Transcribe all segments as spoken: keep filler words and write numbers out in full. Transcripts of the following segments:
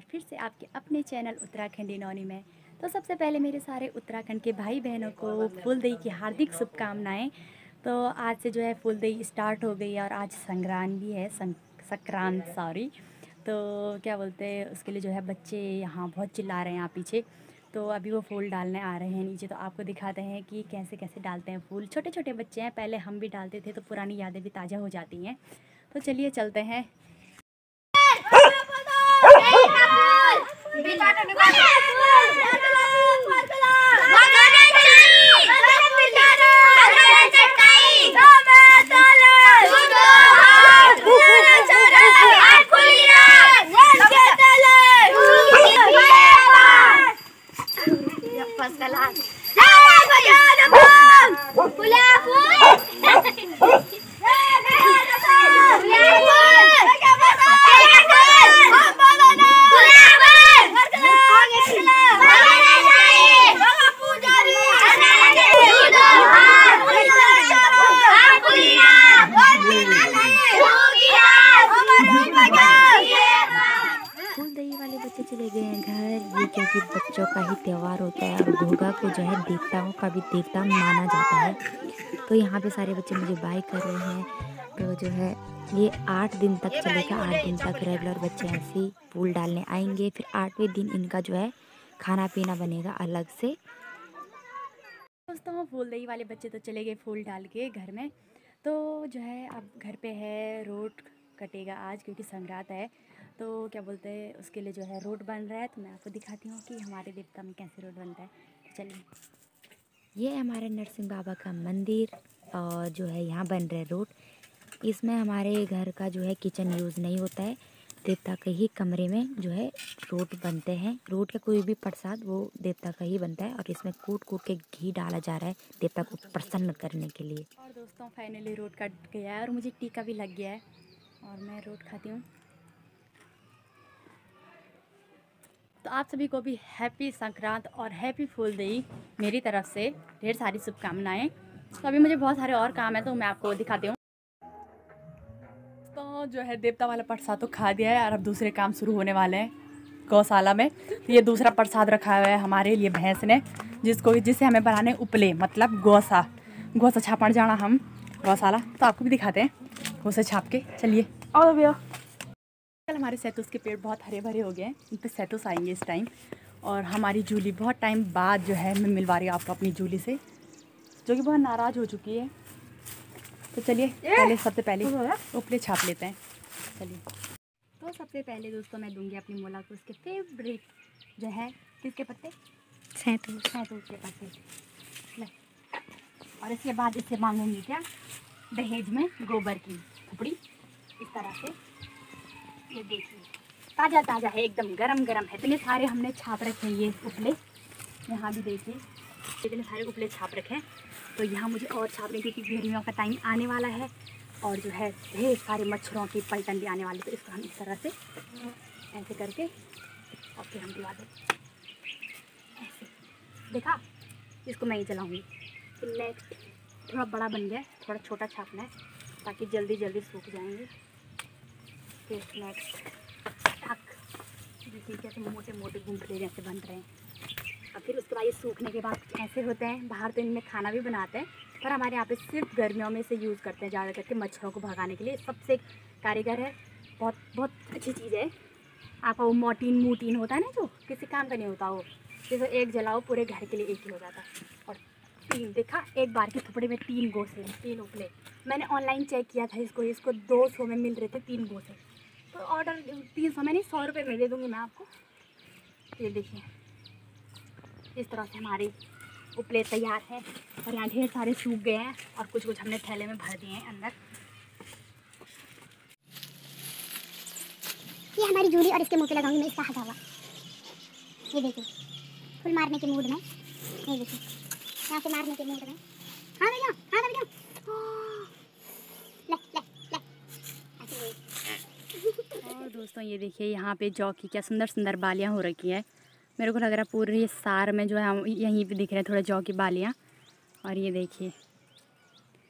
फिर से आपके अपने चैनल उत्तराखंडी नौनी में। तो सबसे पहले मेरे सारे उत्तराखंड के भाई बहनों को फूलदेई की हार्दिक शुभकामनाएं। तो आज से जो है फूलदेई स्टार्ट हो गई है और आज संक्रांत भी है, संक्रांत सॉरी। तो क्या बोलते हैं उसके लिए जो है बच्चे यहाँ बहुत चिल्ला रहे हैं यहाँ पीछे। तो अभी वो फूल डालने आ रहे हैं नीचे, तो आपको दिखाते हैं कि कैसे कैसे डालते हैं फूल। छोटे छोटे बच्चे हैं, पहले हम भी डालते थे तो पुरानी यादें भी ताज़ा हो जाती हैं। तो चलिए चलते हैं। फूलदेई वाले बच्चे चले गए हैं घर, ये क्योंकि बच्चों का ही त्यौहार होता है और घोगा को जो है देवताओं का भी देवता माना जाता है। तो यहाँ पे सारे बच्चे मुझे बाय कर रहे हैं। तो जो है ये आठ दिन तक चलेगा, आठ दिन तक रेगुलर बच्चे ऐसे ही फूल डालने आएंगे। फिर आठवें दिन इनका जो है खाना पीना बनेगा अलग से। दोस्तों फूलदेई वाले बच्चे तो चले गए फूल डाल के घर में। तो जो है अब घर पे है, रोट कटेगा आज क्योंकि संक्रांत है। तो क्या बोलते हैं उसके लिए जो है रोट बन रहा है, तो मैं आपको दिखाती हूँ कि हमारे देवता में कैसे रोट बनता है। चलिए, ये है हमारे नरसिंह बाबा का मंदिर और जो है यहाँ बन रहे रोट। इसमें हमारे घर का जो है किचन यूज़ नहीं होता है, देवता के ही कमरे में जो है रोट बनते हैं। रोट का कोई भी प्रसाद वो देवता का ही बनता है और इसमें कूट कूट के घी डाला जा रहा है देवता को प्रसन्न करने के लिए। और दोस्तों फाइनली रोट कट गया है और मुझे टीका भी लग गया है और मैं रोट खाती हूँ। तो आप सभी को भी हैप्पी संक्रांत और हैप्पी फूलदेई मेरी तरफ से ढेर सारी शुभकामनाएं। तो अभी मुझे बहुत सारे और काम है तो मैं आपको दिखाती हूँ। तो जो है देवता वाला प्रसाद तो खा दिया है और अब दूसरे काम शुरू होने वाले हैं गौशाला में। तो ये दूसरा प्रसाद रखा हुआ है हमारे लिए भैंस ने, जिसको जिससे हमें बनाने उपले मतलब गौसा गौसा छापड़ जाना हम गौशाला। तो आपको भी दिखाते हैं गौसा छाप के। चलिए और भैया, कल हमारे सैतूस के पेड़ बहुत हरे भरे हो गए हैं, इन पर सैतूस आएंगे इस टाइम। और हमारी जूली बहुत टाइम बाद जो है मैं मिलवा रही हूँ आपको अपनी जूली से, जो कि बहुत नाराज़ हो चुकी है। तो चलिए पहले सबसे पहले उपले छाप लेते हैं। चलिए, तो सबसे पहले दोस्तों मैं दूंगी अपनी मोला को उसके फेवरेट जो है किसके पत्ते, सैतूस सैतूस के पत्ते ले। और इसके बाद इससे मांगूंगी क्या, दहेज में गोबर की थुपड़ी। इस तरह से ये देखिए ताज़ा ताज़ा है, एकदम गरम गरम है। इतने सारे हमने छाप रखे हैं ये उपले, यहाँ भी देखिए इतने सारे उपले छाप रखे हैं। तो यहाँ मुझे और छापने क्योंकि गर्मियों का टाइम आने वाला है और जो है ढेर सारे मच्छरों की पलटन भी आने वाली। तो इसको हम इस तरह से ऐसे करके और फिर हम दिवा दें ऐसे। देखा, इसको मैं ही जलाऊँगी। फिर नेक्स्ट थोड़ा बड़ा बन गया, थोड़ा छोटा छापना है ताकि जल्दी जल्दी सूख जाएंगे। फिर नेक्स्ट टक, देखिए कैसे मोटे मोटे गुंठले जैसे बन रहे हैं। और फिर उसके बाद ये सूखने के बाद कुछ ऐसे होते हैं। बाहर तो इनमें खाना भी बनाते हैं पर हमारे यहाँ पे सिर्फ गर्मियों में से यूज़ करते हैं ज़्यादा करके मच्छरों को भगाने के लिए। सबसे कारीगर है, बहुत बहुत अच्छी चीज़ है। आपका वो मोटीन मूटीन होता है ना जो किसी काम का नहीं होता, वो जैसे एक जलाओ पूरे घर के लिए एक ही हो जाता है। और तीन, देखा एक बार के थुपड़े में तीन गोसे, तीन उपले। मैंने ऑनलाइन चेक किया था इसको, इसको दो सौ में मिल रहे थे तीन गोसे। तो ऑर्डर तीन सौ में नहीं सौ रुपये में दे दूँगी मैं आपको। ये देखिए इस तरह से हमारे उपले तैयार है और यहाँ ढेर सारे सूख गए हैं और कुछ कुछ हमने थैले में भर दिए हैं अंदर। ये हमारी जूली और इसके मुँह पे लगाऊंगी मैं इसका हटा हुआ। ये देखिए फुल मारने के मूड में, ये देखिए यहाँ से मारने के मूड में। हाँ भैया, हाँ भैया, ले ले ले। और दोस्तों ये देखिए यहाँ पे जौ की क्या सुंदर सुंदर बालियाँ हो रखी है। मेरे को लग रहा है पूरे सार में जो है हम यहीं पे दिख रहे हैं थोड़े जौ की बालियाँ। और ये देखिए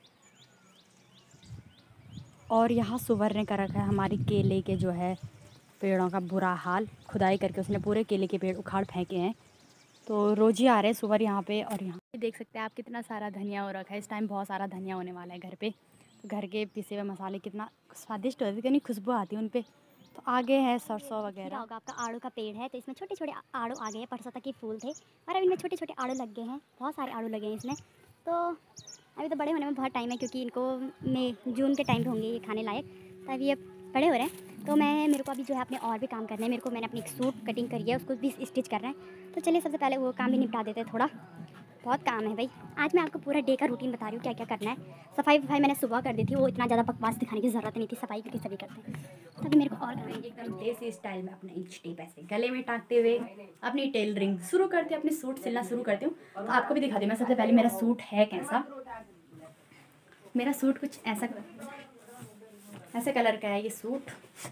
और यहाँ सुवर्ण का रखा है हमारी केले के जो है पेड़ों का बुरा हाल, खुदाई करके उसने पूरे केले के पेड़ उखाड़ फेंके हैं। तो रोज़ ही आ रहे हैं सुबह यहाँ पे। और यहाँ पे देख सकते हैं आप कितना सारा धनिया हो रखा है। इस टाइम बहुत सारा धनिया होने वाला है घर पे। तो घर के पिसे हुए मसाले कितना स्वादिष्ट होते हैं, कितनी खुशबू आती है उन पर। तो आगे है सरसों वगैरह। होगा आपका आड़ू का पेड़ है, तो इसमें छोटे छोटे आड़ू आ गए हैं। परसों तक ये फूल थे और अब इनमें छोटे छोटे आड़ू लग गए हैं। बहुत सारे आड़ू लगे हैं इसमें। तो अभी तो बड़े होने में बहुत टाइम है, क्योंकि इनको मई जून के टाइम पे होंगे ये खाने लायक। तो अभी ये बड़े हो रहे हैं। तो मैं मेरे को अभी जो है अपने और भी काम करने हैं। मेरे को मैंने अपनी एक सूट कटिंग करी है, उसको भी स्टिच करना है। तो चलिए सबसे पहले वो काम भी निपटा देते हैं। थोड़ा बहुत काम है भाई। आज मैं आपको पूरा डे का रूटीन बता रही हूँ, क्या क्या करना है। सफाई वफाई मैंने सुबह कर दी थी, वो इतना ज़्यादा बकवास दिखाने की ज़रूरत नहीं थी, सफाई क्योंकि सभी करते हैं। तो अभी मेरे को और करना है। एकदम देसी स्टाइल में अपना इंच टेप ऐसे गले में टाँगते हुए अपनी टेलरिंग शुरू करते हैं, अपने सूट सिलना शुरू करती हूँ। तो आपको भी दिखा दूँ मैं सबसे पहले मेरा सूट है कैसा। मेरा सूट कुछ ऐसा ऐसे कलर का है ये सूट।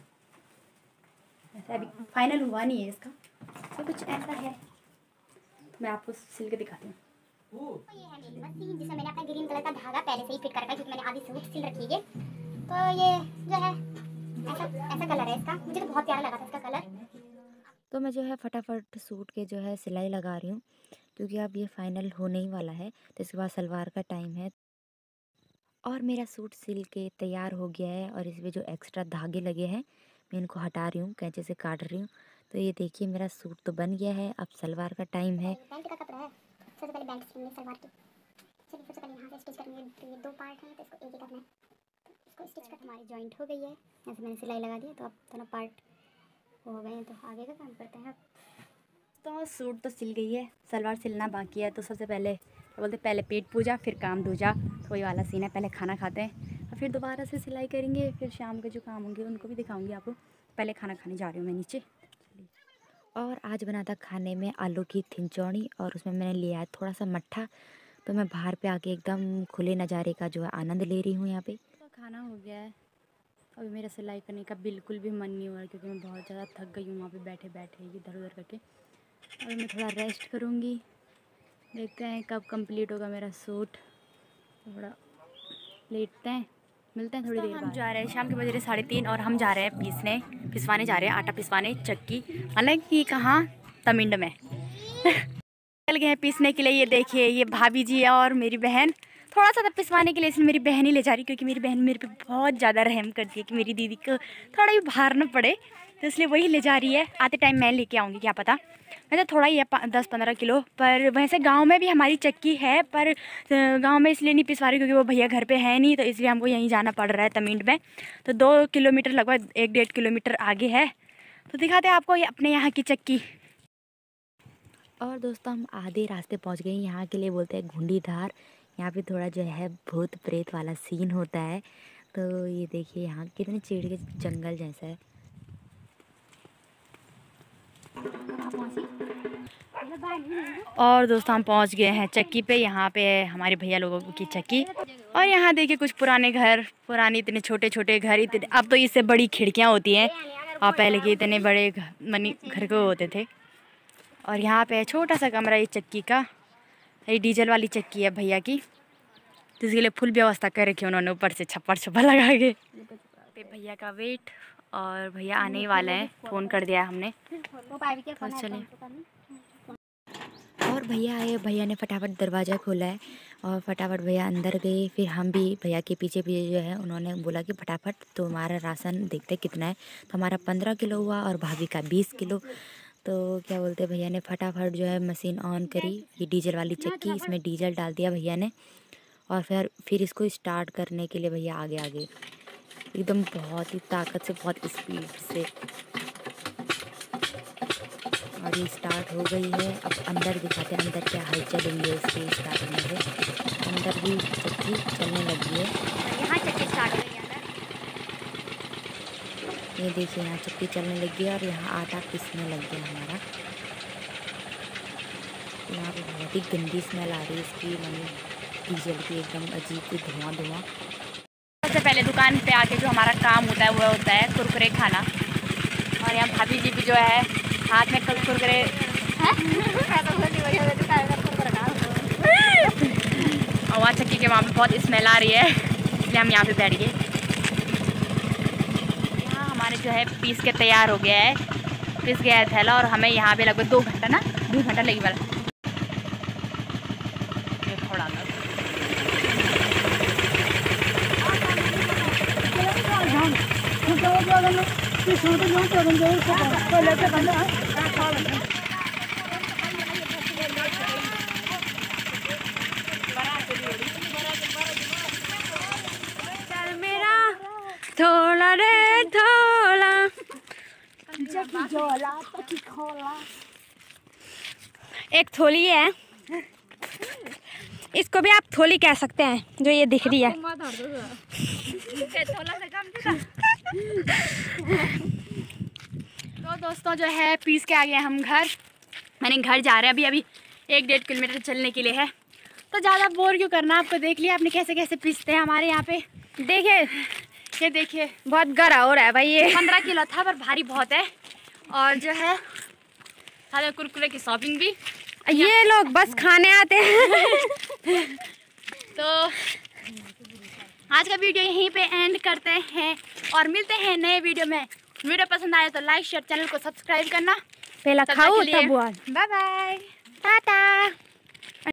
ऐसा अभी फाइनल हुआ नहीं है इसका, तो कुछ ऐसा है। मैं आपको सिल के दिखाती हूँ। तो ये है मेरी मशीन, जिसमें मैंने अपना ग्रीन कलर का धागा पहले से ही फिट कर रखा है, क्योंकि मैंने आधी सूट सिल रखी है। तो ये जो है ऐसा ऐसा कलर है इसका। मुझे तो बहुत प्यारा लगा था इसका कलर। तो मैं जो है फटाफट सूट के जो है सिलाई लगा रही हूँ, क्योंकि अब ये फाइनल होने ही वाला है। तो इसके बाद सलवार का टाइम है। और मेरा सूट सिल के तैयार हो गया है। और इसमें जो एक्स्ट्रा धागे लगे हैं मैं इनको हटा रही हूँ, कैंची से काट रही हूँ। तो ये देखिए मेरा सूट तो बन गया है। अब सलवार का टाइम है। बेल्ट का कपड़ा है, सबसे पहले बेल्ट सिलनी है सलवार की। चलिए सबसे पहले यहाँ से स्टिच करनी है। तो ये दो पार्ट हैं, तो इसको एक ही करना है। तो इसको स्टिच कर हमारी जॉइंट हो गई है। यहाँ से मैंने सिलाई लगा दी है। तो अब दोनों पार्ट हो गए हैं, तो आगे का काम करते हैं। तो सूट तो सिल गई है, सलवार सिलना बाकी है। तो सबसे पहले क्या बोलते हैं, पहले पेट पूजा फिर काम दूजा। तो वही वाला सीन है, पहले खाना खाते हैं और फिर दोबारा से सिलाई करेंगे। फिर शाम के जो काम होंगे उनको भी दिखाऊंगी आपको। पहले खाना खाने जा रही हूँ मैं नीचे। और आज बना था खाने में आलू की थिंचौड़ी, और उसमें मैंने लिया है थोड़ा सा मट्ठा। तो मैं बाहर पे आके एकदम खुले नज़ारे का जो है आनंद ले रही हूँ यहाँ पे। तो खाना हो गया है। अभी मेरा सिलाई करने का बिल्कुल भी मन नहीं हो रहा, क्योंकि मैं बहुत ज़्यादा थक गई हूँ वहाँ पे बैठे बैठे इधर उधर करके। अभी मैं थोड़ा रेस्ट करूँगी। देखते हैं कब कंप्लीट होगा मेरा सूट। थोड़ा लेटते हैं, मिलते हैं थोड़ी देर बाद। हम जा रहे हैं, शाम के बज रहे साढ़े तीन और हम जा रहे हैं पीसने पिसवाने जा रहे हैं, आटा पिसवाने चक्की। हालांकि कहाँ, तमिंड में चल गए हैं पीसने के लिए। ये देखिए ये भाभी जी और मेरी बहन थोड़ा सा तब पिसवाने के लिए इसलिए मेरी बहन ही ले जा रही, क्योंकि मेरी बहन मेरे पे बहुत ज़्यादा रहम करती है कि मेरी दीदी को थोड़ा भी भार ना पड़े। तो इसलिए वही ले जा रही है। आते टाइम मैं लेके आऊँगी, क्या पता। मैं तो थोड़ा ही है दस पंद्रह किलो। पर वैसे गांव में भी हमारी चक्की है, पर गांव में इसलिए नहीं पिसवा रही क्योंकि वो भैया घर पे है नहीं। तो इसलिए हमको यहीं जाना पड़ रहा है तमिंड में। तो दो किलोमीटर लगभग एक डेढ़ किलोमीटर आगे है। तो दिखाते हैं आपको ये अपने यहाँ की चक्की। और दोस्तों हम आधे रास्ते पहुँच गए। यहाँ के लिए बोलते हैं घुंडी धार। यहाँ पे थोड़ा जो है भूत प्रेत वाला सीन होता है। तो ये देखिए यहाँ कितने चीड़ के जंगल जैसा है। और दोस्तों हम पहुंच गए हैं चक्की पे। यहाँ पे हमारे भैया लोगों की चक्की। और यहाँ देखिए कुछ पुराने घर, पुराने इतने छोटे छोटे घर, इतने अब तो इससे बड़ी खिड़कियाँ होती हैं। और पहले के इतने बड़े मनी घर को होते थे। और यहाँ पे छोटा सा कमरा ये चक्की का। ये डीजल वाली चक्की है भैया की, जिसके लिए फुल व्यवस्था कर रखी है उन्होंने, ऊपर से छप्पर छप्पर लगा के। पे भैया का वेट, और भैया आने ही वाले हैं, फ़ोन कर दिया हमने। तो चलिए। और भैया आए, भैया ने फटाफट दरवाज़ा खोला है और फटाफट भैया अंदर गए। फिर हम भी भैया के पीछे पीछे जो है उन्होंने बोला कि फटाफट तो हमारा राशन देखते कितना है। तो हमारा पंद्रह किलो हुआ और भाभी का बीस किलो। तो क्या बोलते भैया ने फटाफट जो है मशीन ऑन करी, ये डीजल वाली चक्की, इसमें डीजल डाल दिया भैया ने। और फिर फिर इसको स्टार्ट करने के लिए भैया आगे आगे एकदम बहुत ही ताकत से, बहुत स्पीड से। और ये स्टार्ट हो गई है। अब अंदर दिखाते हैं अंदर क्या हलचल हुई है इसकी स्टार्ट होने से। अंदर भी चक्की चलने लगी है। यहाँ चक्की स्टार्ट हो गई है। ये देखिए यहाँ चक्की चलने लगी है और यहाँ आटा पिसने लग गया हमारा। यहाँ पे बहुत ही गंदी स्मेल आ रही है इसकी, मतलब डीजल की, एकदम अजीब सी धुआं धुआं। सबसे पहले दुकान पे आके जो हमारा काम होता है वो होता है कुरकुरे खाना। और यहाँ भाभी जी भी जो है हाथ में कुरकुरे और वहाँ चक्की के वहाँ पे बहुत स्मेल आ रही है, इसलिए हम यहाँ पे बैठ गए। यहाँ हमारे जो है पीस के तैयार हो गया है, पीस गया है थैला। और हमें यहाँ पे लगभग दो घंटा ना दो घंटा लगी वाला। थोड़ा थोड़ा रे थोड़ा एक थोली है, इसको भी आप थोली कह सकते हैं, जो ये दिख रही है। तो दोस्तों जो है पीस के आ गए हम घर। मैंने घर जा रहे हैं अभी अभी एक डेढ़ किलोमीटर चलने के लिए है, तो ज़्यादा बोर क्यों करना। आपको देख लिया आपने कैसे कैसे पीसते हैं हमारे यहाँ पे। देखिए ये देखिए बहुत गरा हो रहा है भाई। ये पंद्रह किलो था पर भारी बहुत है। और जो है सारे कुरकुरे की शॉपिंग भी। ये लोग बस खाने आते हैं। तो आज का वीडियो यहीं पे एंड करते हैं और मिलते हैं नए वीडियो में। वीडियो पसंद आया तो लाइक शेयर, चैनल को सब्सक्राइब करना। पहला खाओ तब बाय बाय, टाटा।